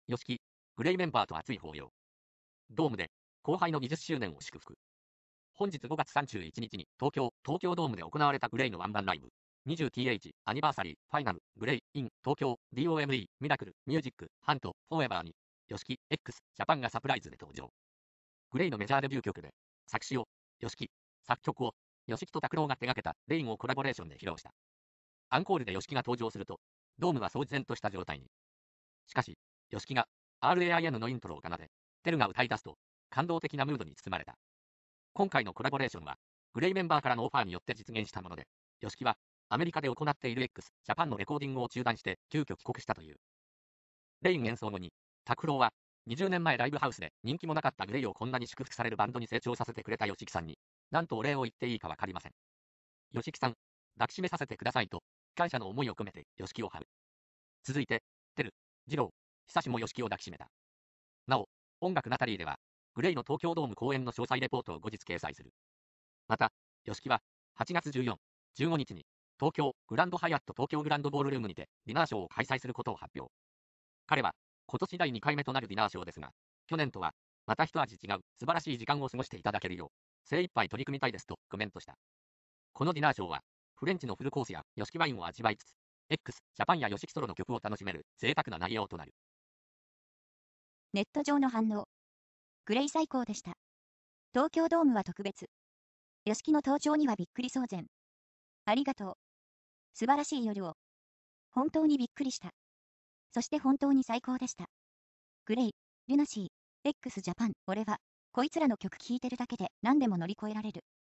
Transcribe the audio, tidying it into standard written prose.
吉木、グレイメンバーと熱い抱擁。ドームで、後輩の20周年を祝福。本日5月31日に東京ドームで行われたグレイのワンマンライブ。20th アニバーサリー、ファイナル、グレイ、イン、東京、DOME、ミラクル、ミュージック、ハント、フォーエバーに、吉木、X、ジャパンがサプライズで登場。グレイのメジャーデビュー曲で、作詞を、吉木、作曲を、吉木と拓郎が手掛けたレインをコラボレーションで披露した。アンコールで吉木が登場すると、ドームは騒然とした状態に。しかし、吉木が RAIN のイントロを奏で、テルが歌い出すと、感動的なムードに包まれた。今回のコラボレーションは、グレイメンバーからのオファーによって実現したもので、吉木は、アメリカで行っている X、ジャパンのレコーディングを中断して、急遽帰国したという。レイン演奏後に、拓郎は、20年前ライブハウスで人気もなかったグレイをこんなに祝福されるバンドに成長させてくれた吉木さんに、なんとお礼を言っていいかわかりません。吉木さん、抱きしめさせてくださいと、感謝の思いを込めて吉木を張る。続いて、テル、ジロー、久しも吉木を抱きしめた。なお、音楽ナタリーでは、グレイの東京ドーム公演の詳細レポートを後日掲載する。また、吉木は、8月14、15日に、東京グランドハイアット東京グランドボールルームにて、ディナーショーを開催することを発表。彼は、今年第2回目となるディナーショーですが、去年とは、また一味違う素晴らしい時間を過ごしていただけるよう、精一杯取り組みたいですとコメントした。このディナーショーは、フレンチのフルコースや吉木ワインを味わいつつ、X、ジャパンや吉木ソロの曲を楽しめる贅沢な内容となる。 ネット上の反応。グレイ最高でした。東京ドームは特別。吉木の登場にはびっくり騒然。ありがとう。素晴らしい夜を。本当にびっくりした。そして本当に最高でした。グレイ、ルナシー、X ジャパン、俺は、こいつらの曲聴いてるだけで何でも乗り越えられる。